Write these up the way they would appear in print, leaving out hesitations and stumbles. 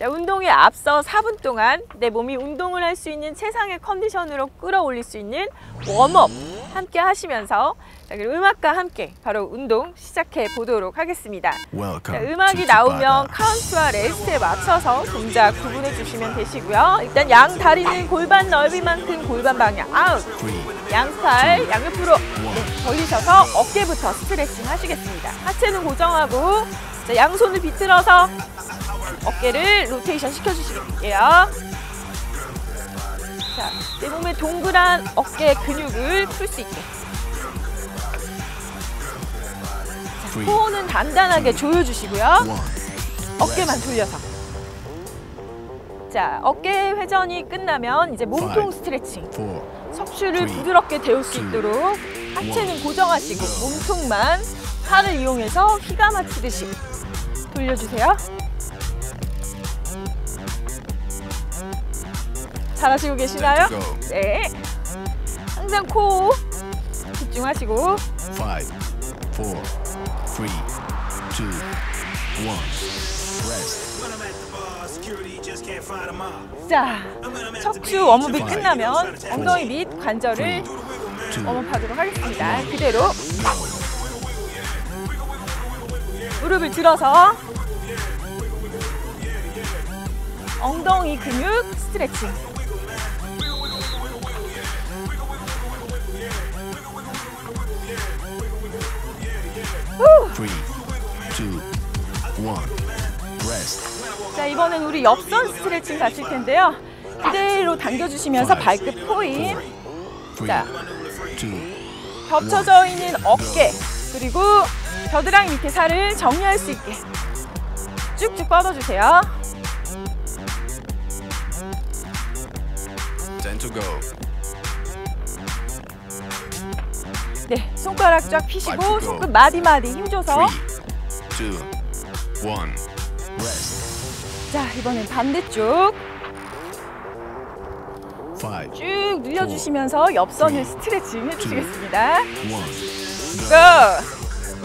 자, 운동에 앞서 4분 동안 내 몸이 운동을 할 수 있는 최상의 컨디션으로 끌어올릴 수 있는 웜업 함께 하시면서, 자, 그리고 음악과 함께 바로 운동 시작해 보도록 하겠습니다. 자, 음악이 나오면 카운트와 레스트에 맞춰서 동작 구분해 주시면 되시고요. 일단 양 다리는 골반 넓이만큼 골반 방향 아웃, 양팔 양옆으로 벌리셔서 어깨부터 스트레칭 하시겠습니다. 하체는 고정하고, 자, 양손을 비틀어서 어깨를 로테이션 시켜주실게요. 자, 내 몸의 동그란 어깨 근육을 풀 수 있게. 자, 코어는 단단하게 조여주시고요. 어깨만 돌려서. 자, 어깨 회전이 끝나면 이제 몸통 스트레칭. 척추를 부드럽게 데울 수 있도록 하체는 고정하시고 몸통만 팔을 이용해서 휘가 맞추듯이 돌려주세요. 잘하시고 계시나요? 네. 항상 코 집중하시고. 5, 4, 3, 2, 1. 자, 척추 웜업이 끝나면 엉덩이 및 관절을 웜업하도록 하겠습니다. 그대로 무릎을 들어서 엉덩이 근육 스트레칭. 3, 2, 1. 자, 이번엔 우리 옆선 스트레칭 가실 텐데요. 그대로 당겨주시면서 발끝 포인. 자, 겹쳐져 있는 어깨 그리고 겨드랑이 밑에 살을 정리할 수 있게 쭉쭉 뻗어주세요. 네, 손가락 쫙 펴시고 손끝 마디마디 힘줘서. 3, 2, 1. 자, 이번엔 반대쪽 5, 쭉 늘려주시면서 옆선을 스트레칭 해주시겠습니다. 1. 고!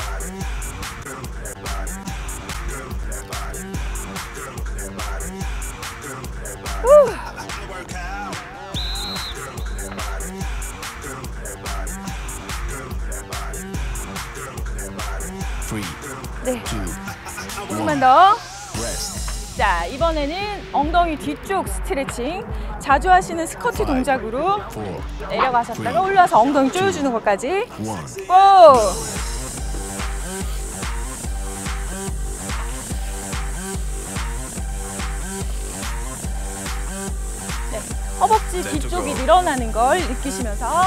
네, 조금만 더. 자, 이번에는 엉덩이 뒤쪽 스트레칭. 자주 하시는 스쿼트 동작으로 내려가셨다가 올라와서 엉덩이 조여주는 것까지. 고! 네, 허벅지 뒤쪽이 늘어나는 걸 느끼시면서.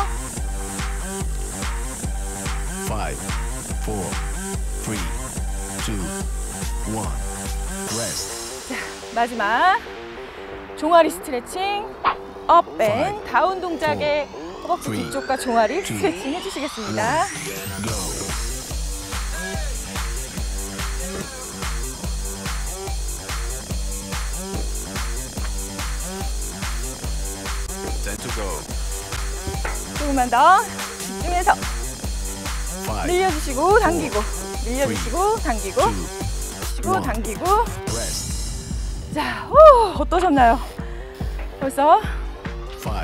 5, 4, 3, 2, 1. 자, 마지막 종아리 스트레칭. 업 앤 다운 동작의 허벅지 뒤쪽과 종아리 스트레칭 해주시겠습니다. 조금만 더 집중해서 밀려주시고 당기고, 밀려주시고 당기고, 주시고 당기고. 자, 어떠셨나요? 벌써 5, 4,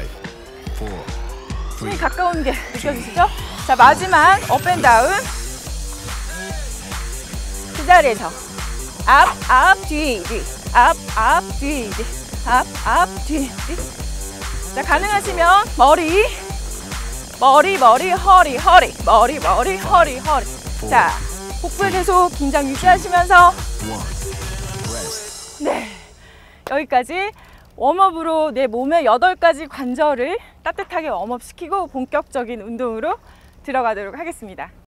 숨이 가까운 게 느껴지시죠? 자, 마지막 업 앤 다운. 그 자리에서 앞, 앞, 뒤, 뒤, 앞, 앞, 뒤, 뒤, 앞, 앞, 뒤, 뒤. 자, 가능하시면 머리, 허리, 머리, 허리. 자, 복부에 계속 긴장 유지하시면서. 네, 여기까지 웜업으로 내 몸의 8가지 관절을 따뜻하게 웜업시키고 본격적인 운동으로 들어가도록 하겠습니다.